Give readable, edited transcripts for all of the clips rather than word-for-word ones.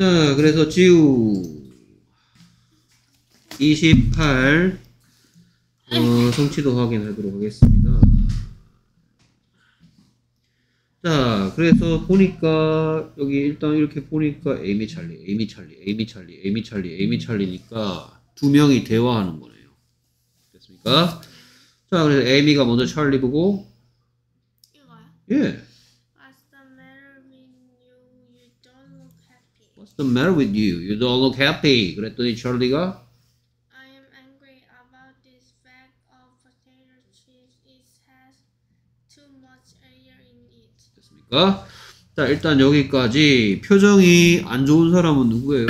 자, 그래서 지우 28 성취도 확인하도록 하겠습니다. 자, 그래서 보니까 여기 일단 이렇게 보니까 에이미 찰리니까 두 명이 대화하는 거네요. 됐습니까? 자, 그래서 에이미가 먼저 찰리 보고 이거요? 예. What's the matter with you? You don't look What's the matter with you? You don't look happy. happy. 그랬더니 찰리가 I am angry about this bag of potato chips. It has too much air in it. 됐습니까? 자, 일단 여기까지 표정이 안 좋은 사람은 누구예요?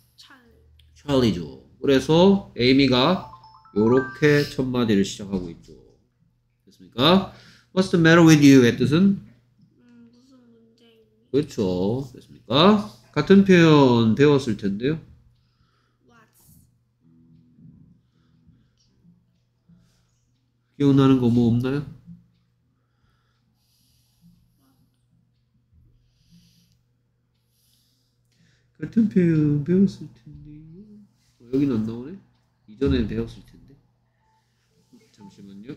찰리죠. 그래서 에이미가 요렇게 첫 마디를 시작하고 있죠. 됐습니까? What's the matter with you의 뜻은? 무슨 문제입니까? 그렇죠. 됐습니까? 같은 표현 배웠을 텐데요. What's? 기억나는 거 뭐 없나요? 같은 표현 배웠을 텐데요. 여기는 안 나오네? 이전에 배웠을 텐데. 잠시만요.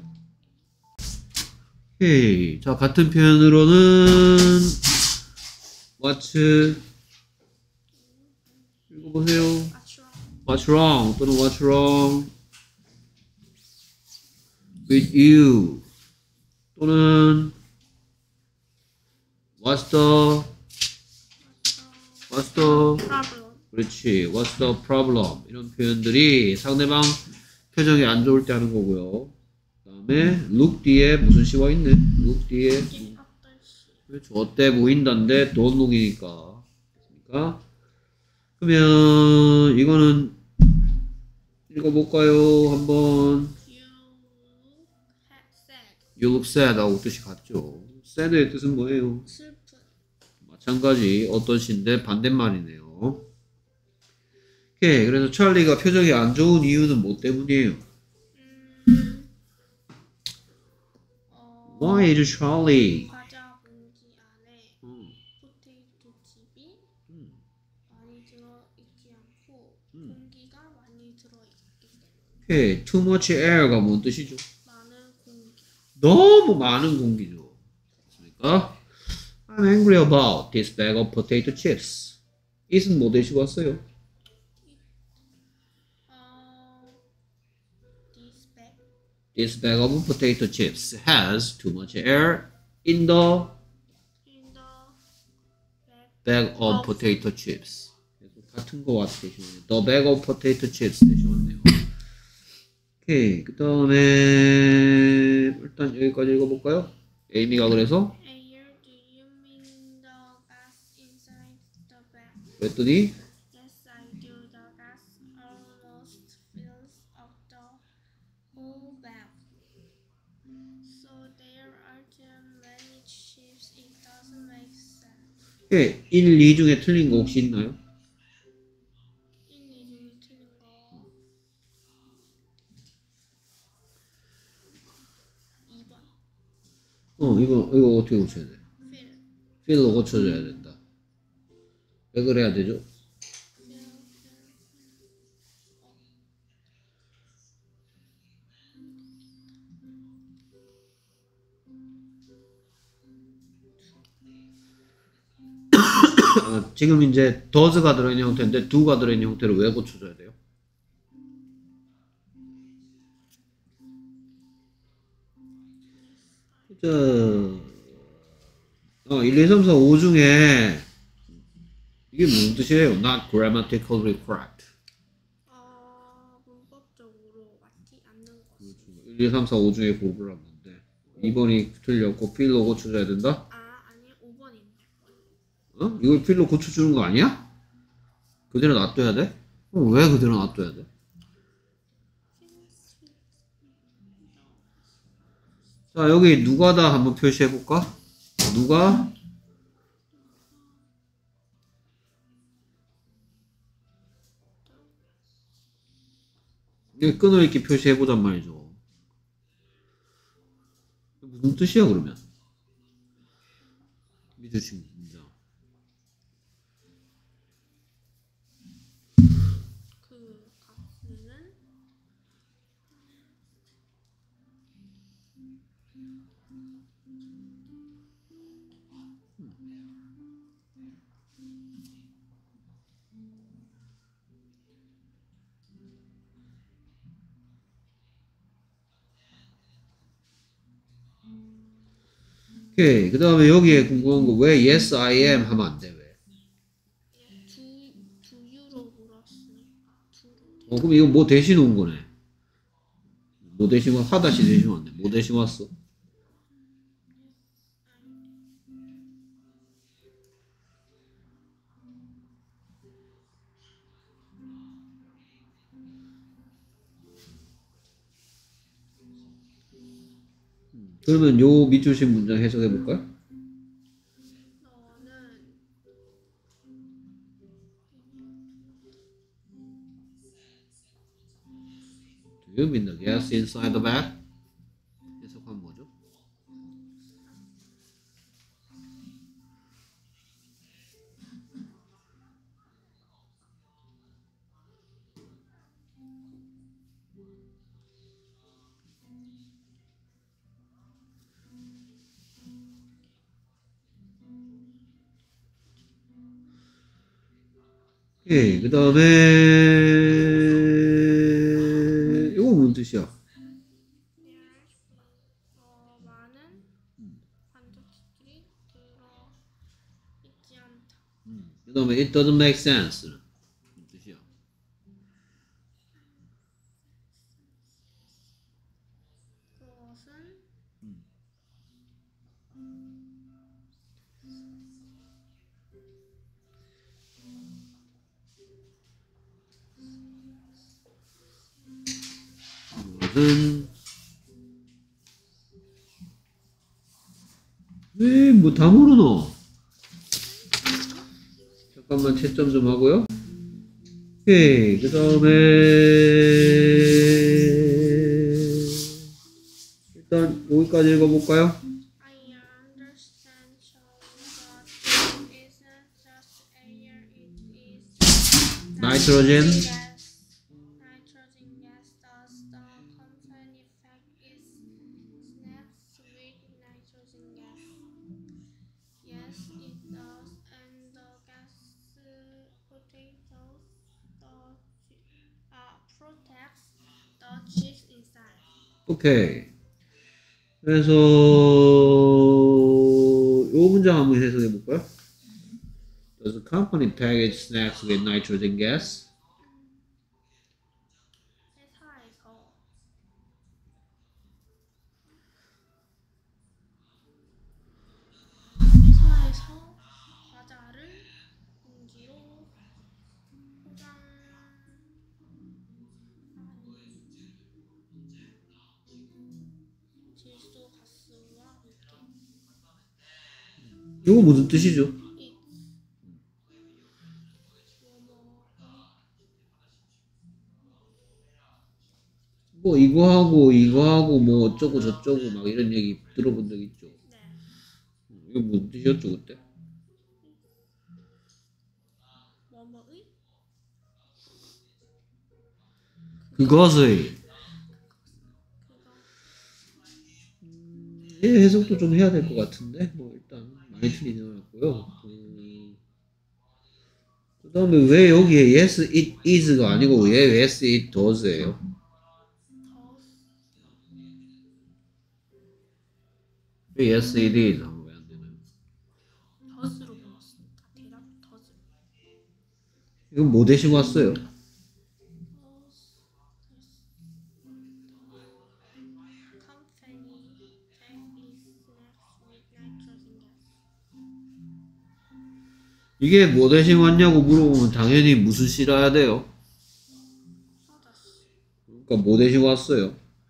오케이. 자, 같은 표현으로는 What's 읽어보세요. What's wrong? What's wrong 또는 What's wrong with you 또는 What's the Problem. 그렇지. What's the problem? 이런 표현들이 상대방 표정이 안 좋을 때 하는 거고요. 그 다음에 look 뒤에 무슨 시와 있네? look 뒤에 그렇죠. 어때 보인다인데 don't look이니까. 됐습니까? 그러면 이거는 읽어볼까요? 한번. You look sad 하고 뜻이 같죠. sad의 뜻은 뭐예요? 슬픈. 마찬가지 어떤 시인데 반대말이네요. 오케이. 그래서 찰리가 표정이 안 좋은 이유는 뭐 때문이에요? Why is Charlie? 과자 봉지 안에 포테이토 칩이 많이 들어있지 않고 공기가 많이 들어있기 때문에. 오케이. Too much air가 뭔 뜻이죠? 많은 공기. 너무 많은 공기죠. 맞습니까? I'm angry about this bag of potato chips. it은 뭐 대시고 왔어요? This bag of potato chips has too much air in the bag of potato chips. 같은 거 왔 대신에 the bag of potato chips 대신 왔네요. 오케이. 그 다음에 일단 여기까지 읽어볼까요? 에이미가 그래서 Air, do you mean the gas inside the bag? 그랬더니 Yes, I do. The gas almost fills up the whole bag. So there aren't many chips. It doesn't make sense. 예, 1, 2 중에 틀린 거 혹시 있나요? 1, 2 중에 틀린 거 2번. 이거 어떻게 고쳐야 돼? Fill. 필로 고쳐줘야 된다. 왜 그래야 되죠? 지금 이제 does가 들어있는 형태인데 do가 들어있는 형태를 왜 고쳐줘야 돼요? 자, 1, 2, 3, 4, 5 중에 이게 무슨 뜻이에요? Not grammatically correct. 문법적으로 맞지 않는 것. 1, 2, 3, 4, 5 중에 고르란 건데 2번이 틀렸고 필로 고쳐줘야 된다? 아니 5번인데. 어? 이걸 필로 고쳐주는 거 아니야? 그대로 놔둬야 돼? 왜 그대로 놔둬야 돼? 자, 여기 누가다 한번 표시해볼까? 누가? 여기 끈을 이렇게 표시해보단 말이죠. 무슨 뜻이야, 그러면? 믿으십니다. 오케이. 그 다음에 여기에 궁금한 거 왜 yes I am 하면 안 돼? 왜? 두유로 물었으니까 두로. 그럼 이거 뭐 대신 온 거네. 뭐 대신 하다시 대신 왔네. 뭐 대신 왔어? 그러면 요 밑줄식 문장 해석해 볼까요? 너는 Do you mean the gas inside the bag? 해석하면 뭐죠? 예, 그 다음에 이거 무슨 뜻이야? 많은 반드시들이 들어 있지 않다. 그 다음에 it doesn't make sense 무슨 뜻이야? 그것은 이것은 왜 뭐 다 모르노? 잠깐만 채점 좀 하고요. 오케이, 그 다음에 일단 여기까지 읽어볼까요? I understand so that it isn't just air, it is Nitrogen. Nitrogen gas. Does the company pack its snacks with nitrogen gas? Yes, it does. And the gas protects the chips inside. 오케이. 그래서 요 문장 한번 해석해 볼까요? Does the company package snacks with nitrogen gas? 회사에서 과자를 봉지로 포장 질소 가스와 함께 이거 무슨 뜻이죠? 뭐 이거 하고 뭐 어쩌고 저쩌고 막 이런 얘기 들어본 적 있죠? 네. 이거 무슨 뜻이었죠 그때? 뭐뭐의 그것의 얘 해석도 좀 해야 될 것 같은데 뭐 일단 많이 틀리진 않았고요. 그 다음에 왜 여기에 yes it is가 아니고 왜 yes it does예요? 왜 yes it is 하면 왜 안 되나요? 더스로 불렀습니다. 대답 더스. 이건 뭐 대신 왔어요? 이게 뭐 대신 왔냐고 물어보면 당연히 무슨 씨라야 돼요? 그러니까 뭐 대신 왔어요?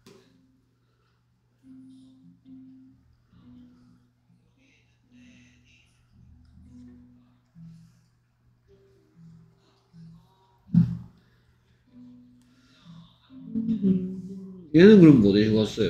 얘는 그럼 뭐 대신 왔어요?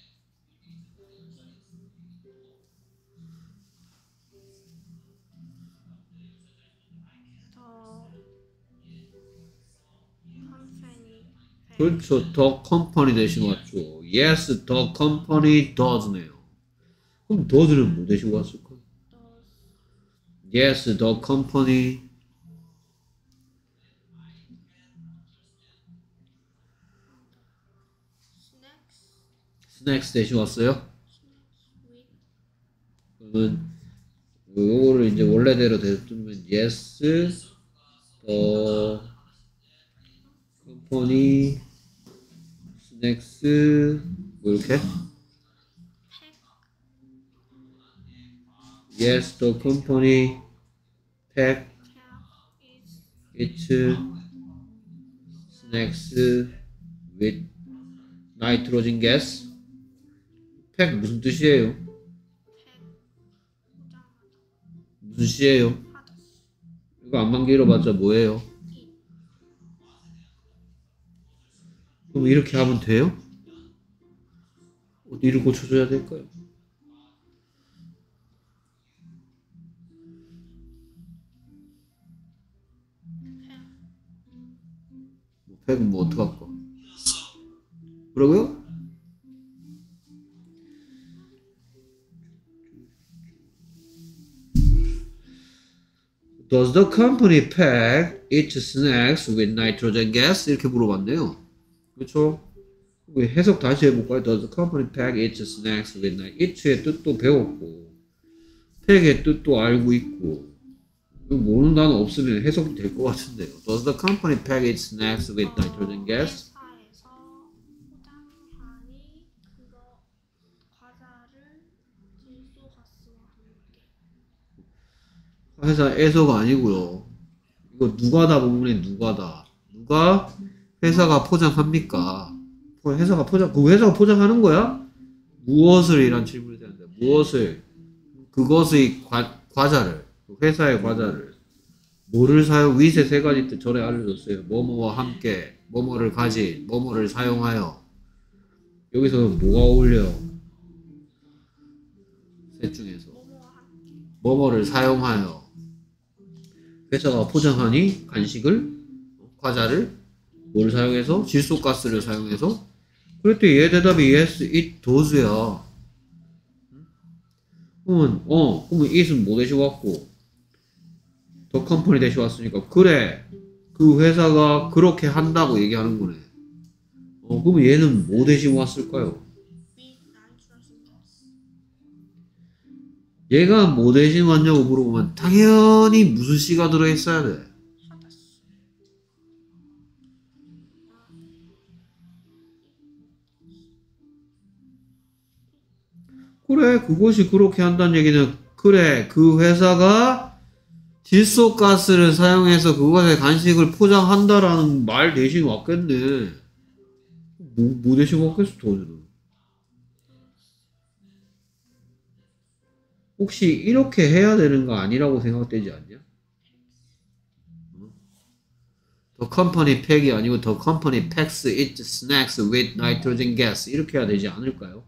그렇죠. The company 대신 왔죠. Yes, the company does네요. 그럼 does는 뭐 대신 왔을까? Yes, the company snacks 대신 왔어요? 그러면 요거를 이제 원래대로 되면 yes, the company snacks 뭐 이렇게 yes, the company pack its snacks with nitrogen gas. 팩 무슨 뜻이에요? 무슨 시예요? 이거 안만 길어봤자 뭐예요? 그럼 이렇게 하면 돼요? 어디를 고쳐줘야 될까요? 팩은 뭐 어떡할 거? 뭐라고요? Does the company pack its snacks with nitrogen gas? 이렇게 물어봤네요. 그렇죠? 해석 다시 해볼까요? Does the company pack its snacks with nitrogen? it의 뜻도 배웠고 pack의 뜻도 알고 있고 모르는 단어 없으면 해석이 될 것 같은데요. Does the company pack its snacks with nitrogen gas? 회사에서 포장하니 그거 과자를 질소가스와 함께. 회사에서가 아니고요. 이거 누가다 부분에 누가다. 누가 회사가 포장합니까? 회사가 포장하는 거야? 무엇을 이란 질문이 되는데 무엇을 그것의 과자를 회사의 과자를 뭐를 사용 위세 세 가지 뜻 전에 알려줬어요. 뭐뭐와 함께 뭐뭐를 가진 뭐뭐를 사용하여 여기서 뭐가 어울려? 셋 중에서 뭐뭐를 사용하여 회사가 포장하니 간식을 과자를 뭘 사용해서 질소가스를 사용해서 그랬더니 얘 대답이 yes it does야. 그러면 it은 뭐 대신 왔고 더 컴퍼니 대신 왔으니까 그래 그 회사가 그렇게 한다고 얘기하는 거네. 그러면 얘는 뭐 대신 왔을까요? 얘가 뭐 대신 왔냐고 물어보면 당연히 무슨 씨가 들어있어야 돼. 그래 그것이 그렇게 한다는 얘기는 그래 그 회사가 질소가스를 사용해서 그것의 간식을 포장한다라는 말 대신 왔겠네. 뭐 대신 왔겠어 도저는. 혹시 이렇게 해야 되는 거 아니라고 생각되지 않냐? The company pack이 아니고 the company packs its snacks with nitrogen gas 이렇게 해야 되지 않을까요?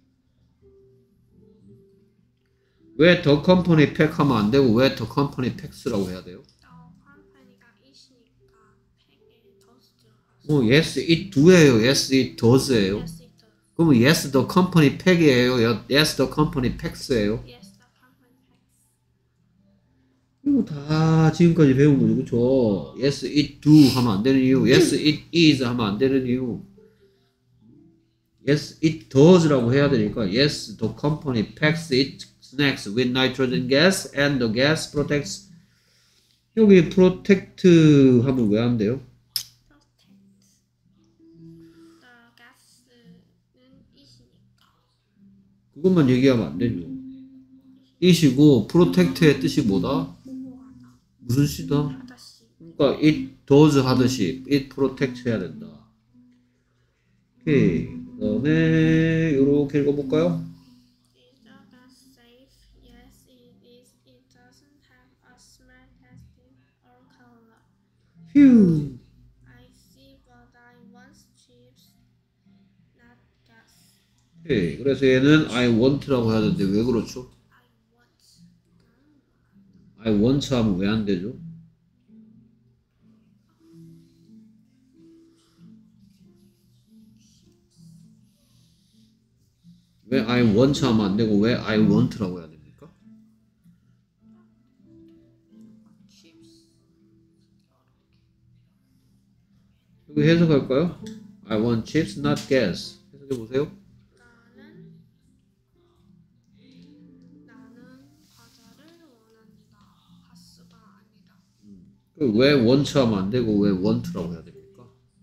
왜 the company pack 하면 안 되고 왜 the company packs라고 해야 돼요? 컴퍼니가 it이니까 팩에 does 들어갔어. yes it do예요. yes it does예요. Yes, it does. 그러면 yes the company pack이에요. yes the company packs예요. Yes, the company packs. 이거 다 지금까지 배운 거죠. 그쵸? yes it do 하면 안 되는 이유 yes it is 하면 안 되는 이유 yes it does라고 해야 되니까 yes the company packs its snacks with nitrogen gas and the gas protects 여기 protect 하면 왜 안 돼요? Protect. The gas는 it이니까. 그것만 얘기하면 안 되죠. it이고 protect의 뜻이 뭐다? 보호하다. 무슨 시다? 하다시. 그러니까 it does 하듯이 it protect 해야 된다. 오케이. 그 다음에 요렇게 읽어볼까요? Is the gas safe? Yes, it is. It doesn't have a smell, taste, or color. 휴. I see, but I want chips, not gas. 오케이. 그래서 얘는 I want라고 해야 되는데 왜 그렇죠? I want. I want 하면 왜 안 되죠? 왜 I want 하면 안 되고 왜 I want라고 해야 됩니까? Chips. 여기 해석할까요? I want chips, not gas. 해석해 보세요. 나는 왜 want 하면 안 되고 왜 want라고 해야 됩니까?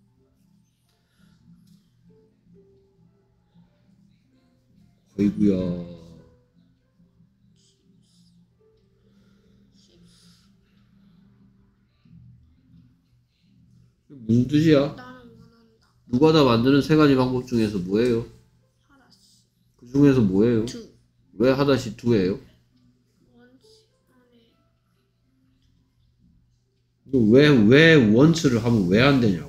어이구야. 무슨 뜻이야? 나는 원한다. 누가 다 만드는 세 가지 방법 중에서 뭐예요? 하다시. 그 중에서 뭐예요? 두. 왜 하다시 2예요? 원치 안에 왜 want를 하면 왜 안 되냐고.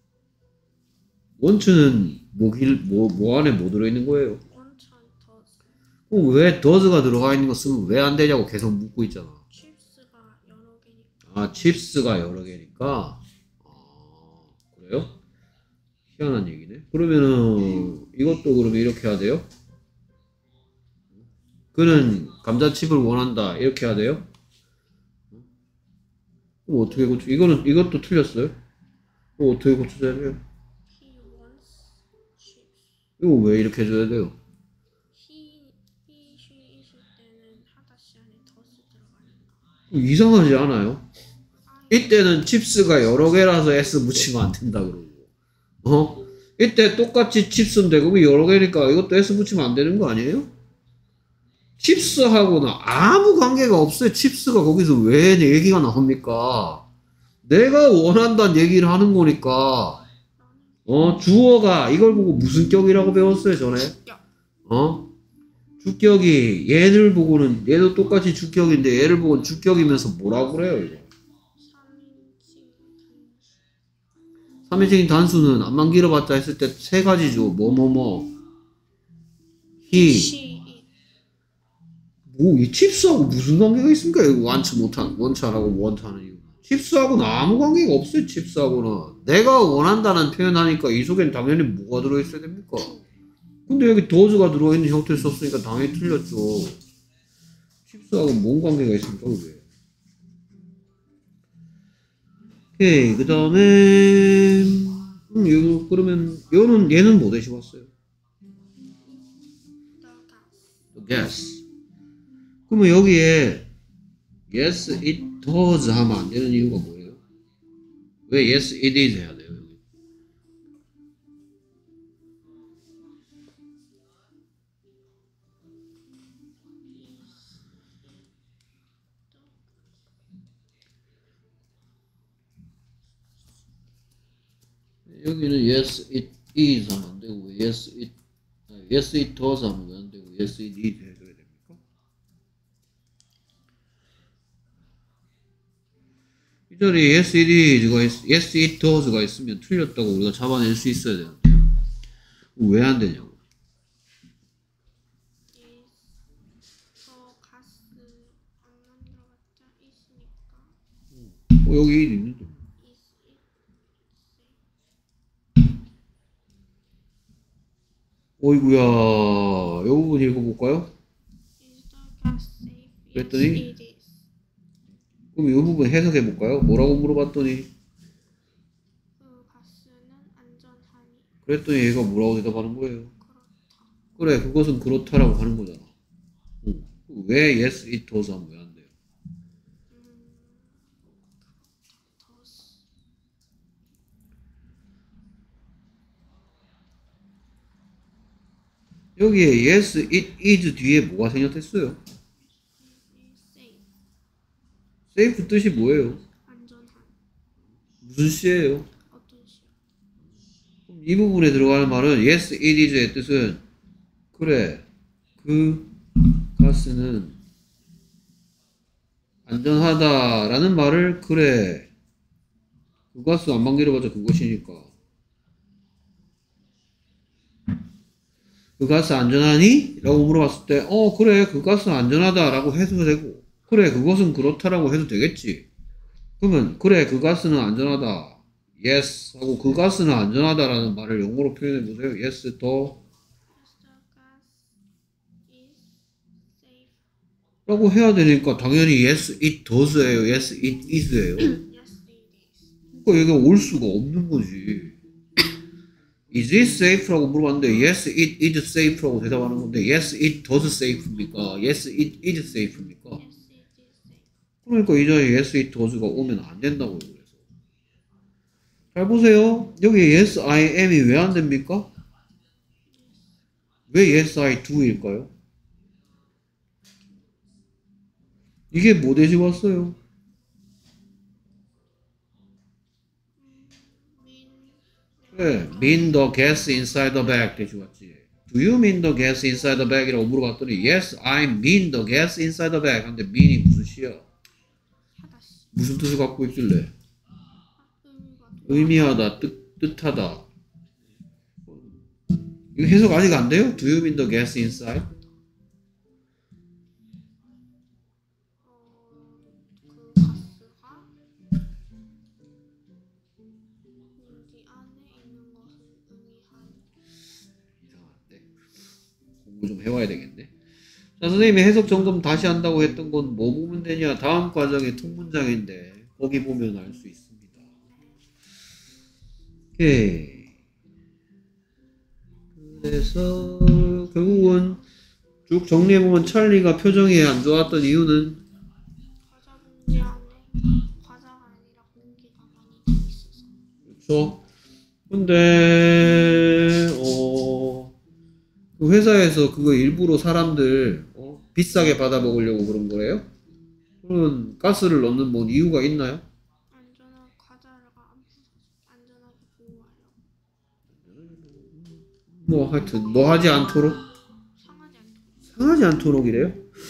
want는 뭐 안에 뭐 들어있는 거예요? 원천 더스. 그럼 왜 does가 들어가 있는 거 쓰면 왜 안 되냐고 계속 묻고 있잖아. 칩스가 여러 개니까. 아, 칩스가 여러 개니까. 아, 그래요? 희한한 얘기네. 그러면은 이것도 그러면 이렇게 해야 돼요? 그는 감자칩을 원한다. 이렇게 해야 돼요? 그럼 어떻게 고쳐? 이것도 틀렸어요? 그럼 어떻게 고쳐줘야 돼요? He wants chips. 이거 왜 이렇게 해줘야 돼요? He, she 있을 때는 하다시 안에 더스 들어가니까. 이상하지 않아요? 이때는 칩스가 여러 개라서 S 붙이면 안 된다 그러고, 이때 똑같이 칩스인데 그럼 여러 개니까 이것도 S 붙이면 안 되는 거 아니에요? 칩스하고는 아무 관계가 없어요. 칩스가 거기서 왜 내 얘기가 나옵니까? 내가 원한다는 얘기를 하는 거니까. 주어가 이걸 보고 무슨 격이라고 배웠어요, 전에? 주격이 얘를 보고는 얘도 똑같이 주격인데 얘를 보고는 주격이면서 뭐라고 그래요, 이거? 3인칭 단수는 안만 길어봤자 했을 때 세 가지죠. he, She, it. 이 칩스하고 무슨 관계가 있습니까? 이거 원차라고 원차는 이유. 칩스하고는 아무 관계가 없어요. 칩스하고는 내가 원한다는 표현하니까 이 속엔 당연히 뭐가 들어있어야 됩니까? 근데 여기 does가 들어있는 형태를 썼으니까 당연히 틀렸죠. 칩스하고 뭔 관계가 있습니까? 그게. 오케이, 그 다음에 그러면 얘는 뭐 대시 왔어요? The gas. Yes. 그러면 여기에 yes it does 하면 안 되는 이유가 뭐예요? 왜 yes it is 해야 돼요? 여기는 yes it is 하면 안 되고 yes it does 하면 왜 안 되고 yes it is 해줘야 됩니까? 이 자리에 yes it is가 yes it does가 있으면 틀렸다고 우리가 잡아낼 수 있어야 되는데 왜 안 되냐고. 저 가스 안 만들어봤자 있으니까. 여기 it 있는데. 어이구야, 이 부분 읽어볼까요? Is the gas safe? 그랬더니? Yes, it is. 그럼 이 부분 해석해볼까요? 뭐라고 물어봤더니? 그 가스는 안전하니. 그랬더니 얘가 뭐라고 대답하는 거예요? 그렇다. 그래, 그것은 그렇다라고 하는 거잖아. 왜 yes it does 하면 왜 안 돼요? 더스. 여기에 yes it is 뒤에 뭐가 생략됐어요? safe. safe 뜻이 뭐예요? 안전한. 무슨 시예요? 어떤 시? 그럼 이 부분에 들어가는 말은 yes it is의 뜻은 그래, 그 가스는 안전하다라는 말을 그래, 그 가스 안 만들어봤자 그것이니까 그 가스 안전하니? 라고 물어봤을 때 그래 그 가스 안전하다 라고 해도 되고 그래 그것은 그렇다라고 해도 되겠지. 그러면 그래 그 가스는 안전하다 yes 하고 그 가스는 안전하다 라는 말을 영어로 표현해 보세요. yes the Yes, the gas is safe. 라고 해야 되니까 당연히 yes it does 예요 yes it is 예요. Yes, it is. 그러니까 얘가 올 수가 없는 거지. Is it safe? 라고 물어봤는데 yes it is safe 라고 대답하는 건데 yes it does safe입니까? yes it is safe입니까? Yes, it is safe. 그러니까 이 자리에 yes, it does가 오면 안 된다고요. 그래서 잘 보세요. 여기 yes, I am이 왜 안 됩니까? 왜 yes, I do일까요? 이게 뭐 대신 왔어요? 그래, mean the gas inside the bag 대신 왔지. Do you mean the gas inside the bag? 이라고 물어봤더니 yes, I mean the gas inside the bag. 근데 mean이 무슨 시야? 하다시. 무슨 뜻을 갖고 있길래? 의미가 의미하다, 뜻하다. 이거 해석 아직 안 돼요? Do you mean the gas inside? 그 가스가 공기 안에 있는 것을 의미하는. 이상한데. 공부 좀 해와야 되겠네. 자, 선생님이 해석 점검 다시 한다고 했던 건 뭐 보면 되냐? 다음 과정의 통문장인데 거기 보면 알 수 있습니다. 오케이. 그래서 결국은 쭉 정리해보면 찰리가 표정이 안 좋았던 이유는 과자 봉지 안에 과자가 아니라 공기가 많이 돼 있어서. 그렇죠. 근데 그 회사에서 그거 일부러 사람들 비싸게 받아 먹으려고 그런 거예요? 그런 가스를 넣는 뭔 이유가 있나요? 안전한 과자를 안전하게 보호하려고. 뭐 하여튼 뭐 하지 않도록 상하지 않도록. 상하지 않도록이래요.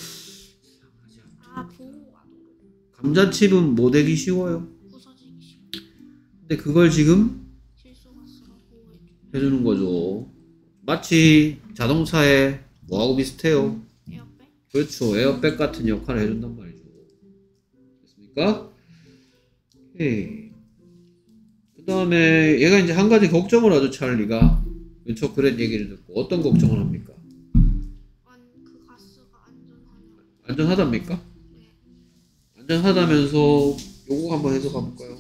아, 보호하도록. 감자칩은 뭐 되기 쉬워요. 부서지기 쉽게. 근데 그걸 지금 질소가스가 보호해줘. 해주는 거죠. 마치 자동차에 뭐하고 비슷해요? 에어백? 그렇죠. 에어백 같은 역할을 해준단 말이죠. 됐습니까? 오케이. 그 다음에 얘가 이제 한 가지 걱정을 하죠, 찰리가. 그렇죠. 그런 얘기를 듣고 어떤 걱정을 합니까? 그 가스가 안전하냐? 안전하답니까? 네. 안전하다면서 요거 한번 해석해 볼까요?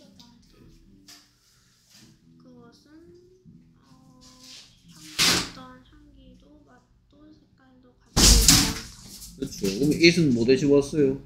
그것은 어떤 향기도 맛도 색깔도 가지고 있지 않다. 그렇죠. 그럼 it은 뭐 대신 왔어요?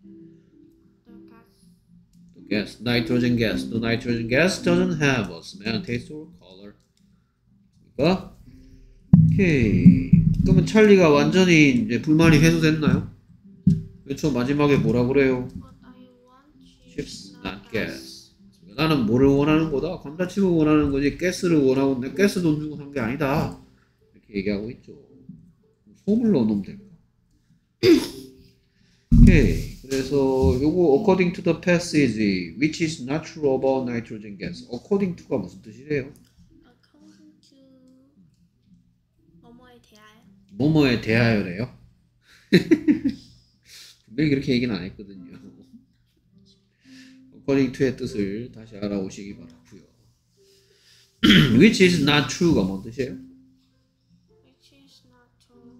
The gas. The gas, nitrogen gas. The nitrogen gas doesn't have a smell, taste, or color. 그러니까 오케이. 그러면 찰리가 완전히 이제 불만이 해소됐나요? 그렇죠. 마지막에 뭐라 그래요? What I want Chips, is not gas. 나는 뭐를 원하는 거다? 감자칩을 원하는 거지 가스를 원하고 내 가스 돈 주고 산 게 아니다. 이렇게 얘기하고 있죠. 솜을 넣어놓으면 될까? 오케이. 그래서 요거 according to the passage which is not true about nitrogen gas. according to가 무슨 뜻이래요? According to 뭐뭐에 대하여. 뭐뭐에 대하여래요. 분명히 그렇게 얘기는 안 했거든요. according to의 뜻을 다시 알아오시기 바라고요. which is not true가 뭔 뜻이에요? Which is not true.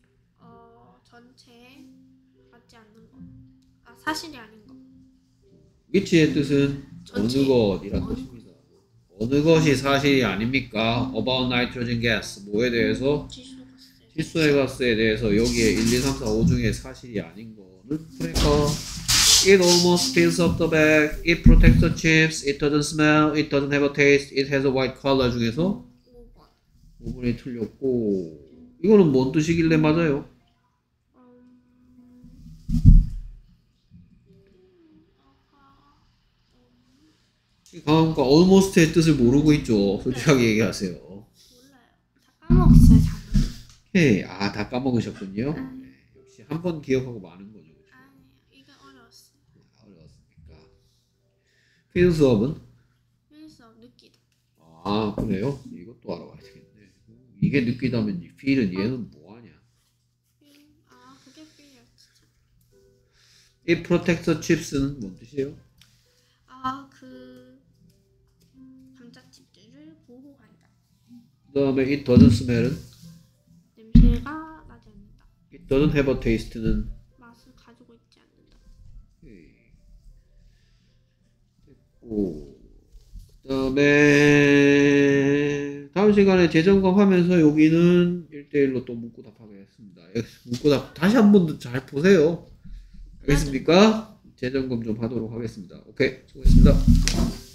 전체에 맞지 않는 것. 아, 사실이 아닌 것. which의 뜻은 전체. 어느 것이란 뜻입니다. 어느 것이 사실이 아닙니까? about nitrogen gas. 뭐에 대해서? 질소가스. 질소의 가스에 대해서 여기에 1, 2, 3, 4, 5 중에 사실이 아닌 거는 그러니까 it almost fills up the bag, it protects the chips, it doesn't smell, it doesn't have a taste, it has a white color 중에서 5번. 5번이 틀렸고 이거는 뭔 뜻이길래 맞아요? 그러니까 almost의 뜻을 모르고 있죠. 솔직하게 얘기하세요. 몰라요. 다 까먹었어요, 자꾸. 오케이. 아, 다 까먹으셨군요. 네, 역시 한 번 기억하고 마는 거죠. 아니요, 이게 어려웠어요. 어려웠으니까. 필드 수업은? 그래서 느끼다. 아, 그래요? 이것도 알아봐야 되겠네. 이게 느끼다면 이 필은 얘는 뭐하냐? 아, 그게 필이야, 진짜. 이 프로텍터 칩스는 뭔 뜻이에요? 아, 감자칩들을 보호한다. 그 다음에 it doesn't smell은? 냄새가 나지 않는다. it doesn't have a taste는? 맛을 가지고 있지 않는다. 됐고 그 다음에 다음 시간에 재점검하면서 여기는 1대1로 또 묻고 답하겠습니다. 묻고 답 다시 한 번 더 잘 보세요. 알겠습니까? 재점검 좀 하도록 하겠습니다. 오케이, 수고했습니다.